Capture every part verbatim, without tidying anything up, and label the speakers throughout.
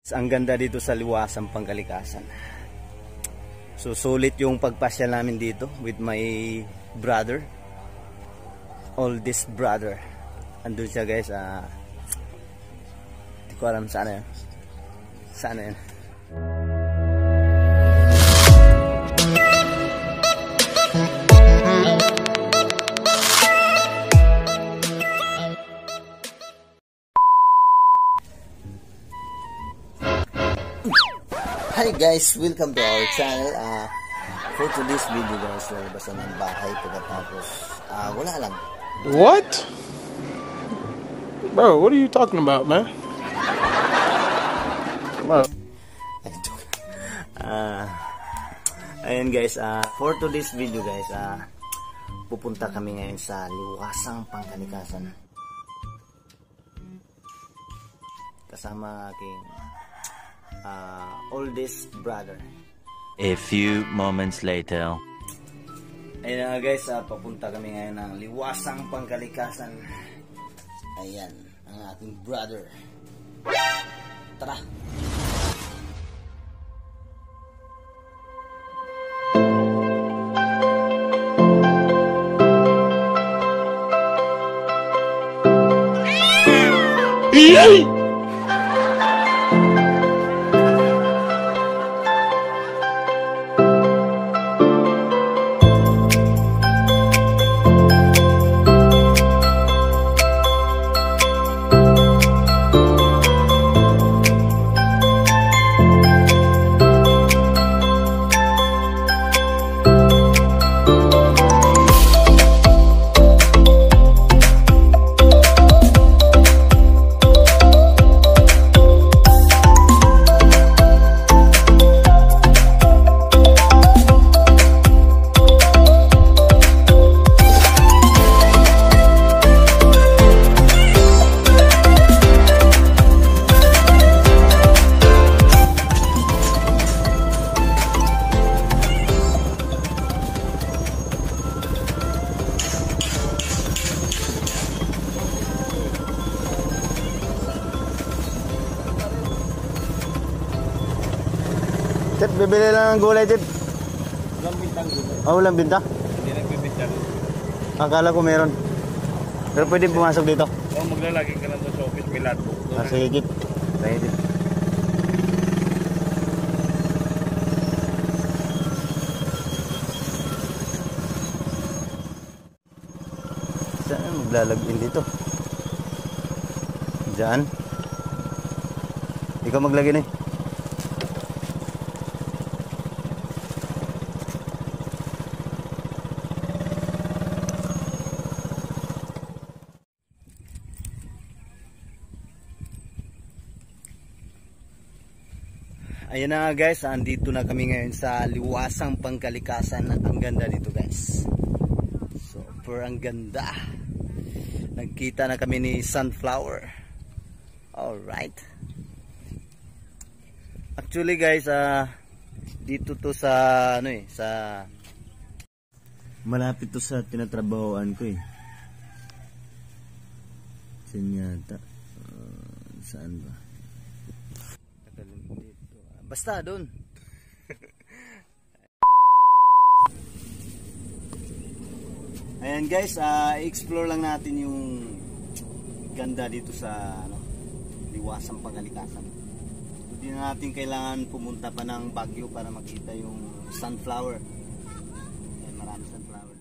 Speaker 1: Ang ganda dito sa liwasang pangkalikasan. So sulit yung pagpasyal namin dito with my brother, oldest brother. Andun siya guys, ah, hindi ko alam saan yan. Saan yan? Hi guys, welcome to our channel. Uh, for today's video guys, lalabasan ng bahay pagkatapos uh, wala lang.
Speaker 2: What? Bro, what are you talking about, man? Bro.
Speaker 1: uh, Ayan guys, uh, for today's video guys, uh, pupunta kami ngayon sa liwasang pangkalikasan kasama aking Uh, oldest brother.
Speaker 3: A few moments later.
Speaker 1: Ayan uh, guys, uh, papunta kami ngayon ng liwasang pangkalikasan. Ayan, ang ating brother. Tara!
Speaker 2: Yay!
Speaker 1: Chip, bibili lang ng gulay, Chip.
Speaker 2: Walang bintang gulay.
Speaker 1: Oh, walang binta?
Speaker 2: Hindi nagbibinta.
Speaker 1: Akala ko meron. Pero pwede pumasok dito.
Speaker 2: Oh, maglalagay ka lang sa office, may lotbook.
Speaker 1: Ah, sige, Chip. Sige, Chip. Saan maglalagin dito? Diyan. Ikaw maglagay na eh. Ayan na guys, andito na kami ngayon sa liwasang pangkalikasan. Ang ganda dito guys. Super ang ganda. Nagkita na kami ni Sunflower. Alright. Actually guys, uh, dito to sa ano eh, sa malapit to sa tinatrabahoan ko eh. Saan yata? Uh, saan ba? Basta doon. Ayan guys, uh, i-explore lang natin yung ganda dito sa ano, liwasang pangkalikasan. Hindi na natin kailangan pumunta pa ng Baguio para makita yung sunflower. Ayan, marami sunflower.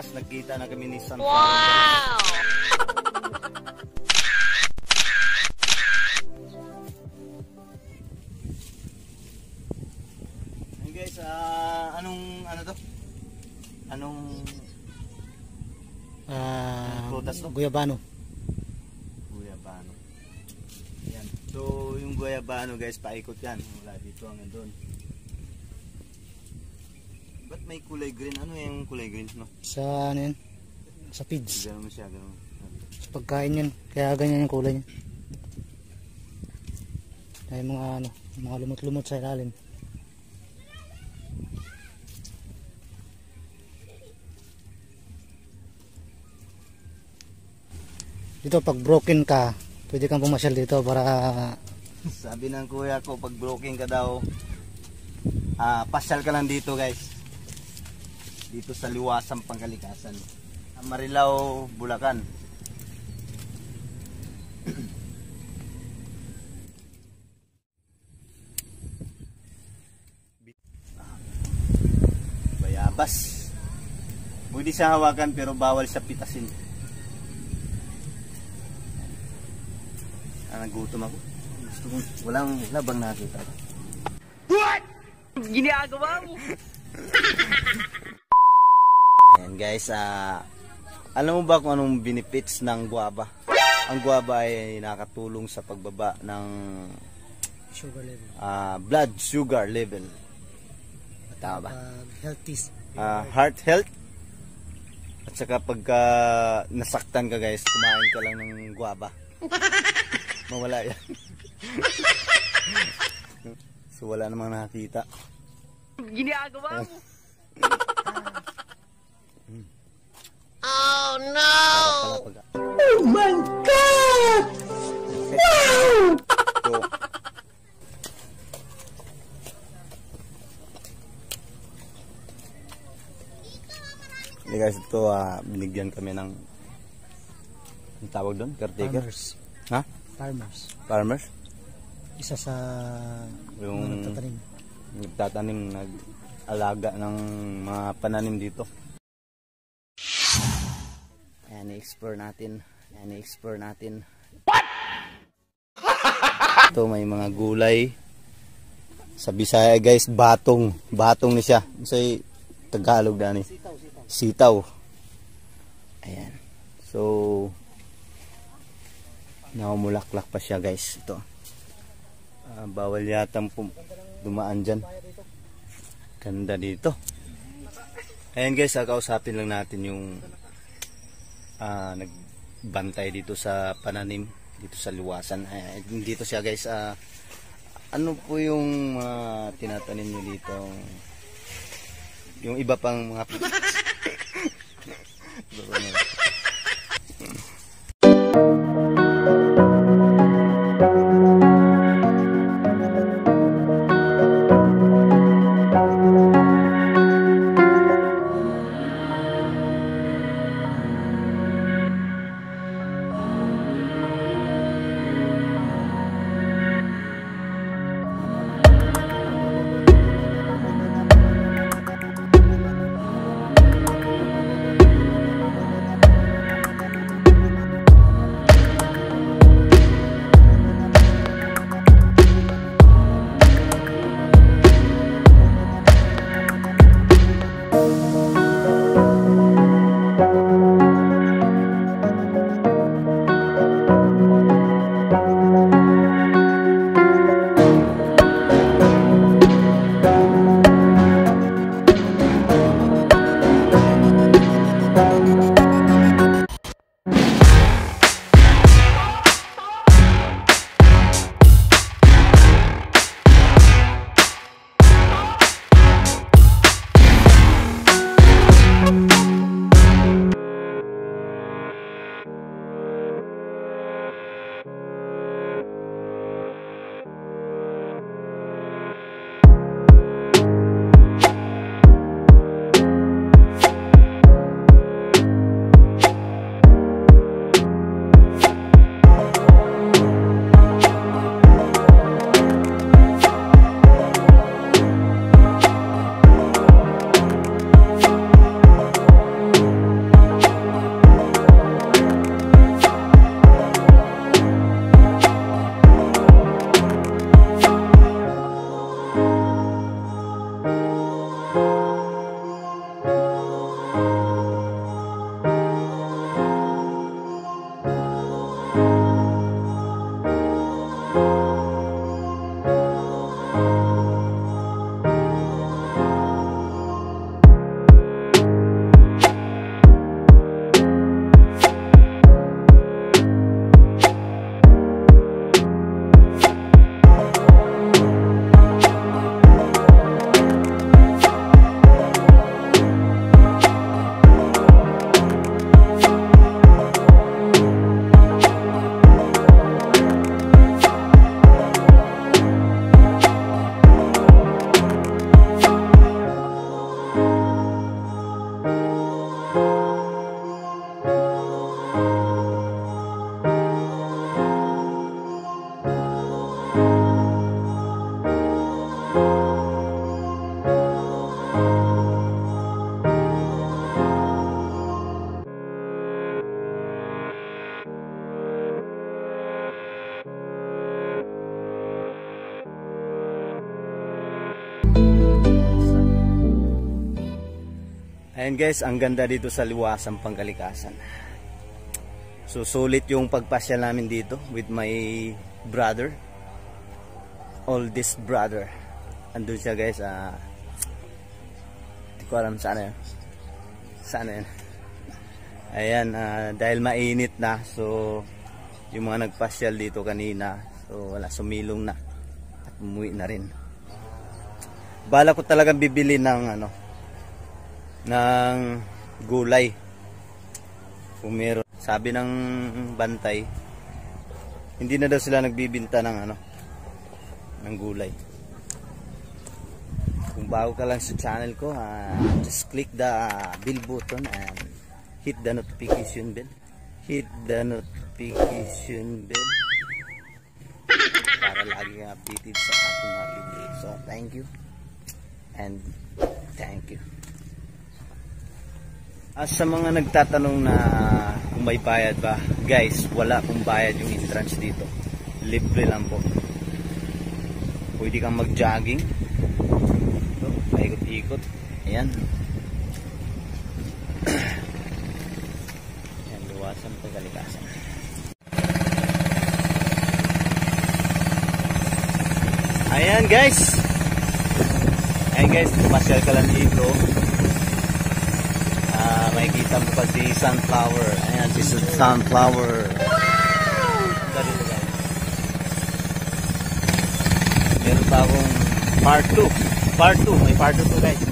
Speaker 1: wakas nagkita na kami ni San Juan.
Speaker 4: Wow!
Speaker 1: Hey guys, ah, anong ano to? Anong
Speaker 5: Ah,
Speaker 1: prutas to?
Speaker 5: guyabano.
Speaker 1: Guyabano. Yan. So, yung guyabano guys, paikot yan. Mula dito hanggang doon. Ba't may kulay green? Ano yung kulay green, no?
Speaker 5: Sa ano yan? Sa feeds.
Speaker 1: Ganun mo siya, ganun.
Speaker 5: Sa pagkain yan. Kaya ganyan yung kulay niya. Ay mga ano, mga lumot-lumot sa ilalim. Dito pag broken ka, pwede kang pumasyal dito para
Speaker 1: Sabi ng kuya ko, pag broken ka daw, ah, pasyal ka lang dito guys. Dito sa Liwasang Pangkalikasan. Marilao, Bulacan. Bayabas. Pwede siya hawakan pero bawal siya pitasin. Ah, nagutom ako. Gusto ko, walang labang nakita.
Speaker 4: What? Ginagawa mo?
Speaker 1: Ayan guys, ah, alam mo ba kung anong benefits ng guava? Ang guava ay nakatulong sa pagbaba ng
Speaker 5: sugar level.
Speaker 1: ah, blood sugar level. Tama ba?
Speaker 5: Pag healthy.
Speaker 1: Ah, heart health. At saka pagka nasaktan ka guys, kumain ka lang ng guava. Mawala yan. So wala namang nakakita.
Speaker 4: Ginagawa mo?
Speaker 1: Oh no!
Speaker 4: Oh my God!
Speaker 1: Wow! So, hey guys, ito ah, binigyan kami ng ang tawag doon? Caretaker?
Speaker 5: Farmers.
Speaker 1: Ha?
Speaker 5: Farmers.
Speaker 1: Farmers?
Speaker 5: Isa sa
Speaker 1: Yung
Speaker 5: mga nagtatanim.
Speaker 1: nagtatanim, nag-alaga ng mga pananim dito. Ayan, i-explore natin. Ayan, i-explore natin. What? Ito, may mga gulay. Sa Bisaya guys, batong. Batong ni siya. Sa Tagalog na ni.
Speaker 5: Sitaw, sitaw.
Speaker 1: Sitaw. Ayan. So, namumulaklak pa siya guys. Ito. Ah, bawal yatang pum- dumaan dyan. Ganda dito. Ayan guys, ah, kausapin lang natin yung ah, nagbantay dito sa pananim, dito sa Liwasan. Ayan, dito siya guys. Ah, ano po yung mga tinatanim nyo dito? Yung iba pang mga iba pang mga Ayan guys, ang ganda dito sa Liwasang Pangkalikasan. So sulit yung pagpasyal namin dito with my brother, oldest brother. Andun siya guys, ah, hindi ko alam saan yun. Saan yun? Ayan, ah, dahil mainit na, so yung mga nagpasyal dito kanina, so wala, sumilong na at umuwi na rin. Bala ko talagang bibili ng ano, ng gulay kung meron. Sabi ng bantay, hindi na daw sila nagbibinta ng ano, ng gulay. Kung bago ka lang sa channel ko, uh, just click the bell button and hit the notification bell. Hit the notification bell para lagi kang updated sa ating mga video. So thank you and thank you. As sa mga nagtatanong na kung may bayad ba, guys, wala pong bayad yung entrance dito. Libre lang po. Pwede kang mag-jogging, so, paikot-ikot. Ayan. Ayan, Liwasang Pangkalikasan. Ayan guys. Ayan guys, pumasyal ka lang dito. Uh, makikita mo pa si sunflower. Ayan, si sunflower. Wow! Dito guys. Meron pa akong part two. Part two. May part two guys.